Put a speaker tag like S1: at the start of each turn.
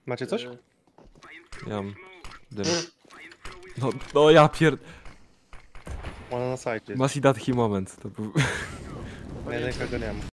S1: Macie coś?
S2: Ja mam dym. No ja
S1: Ona na sajcie.
S2: Must see that he moment. To był...
S1: Ja nikogo nie mam.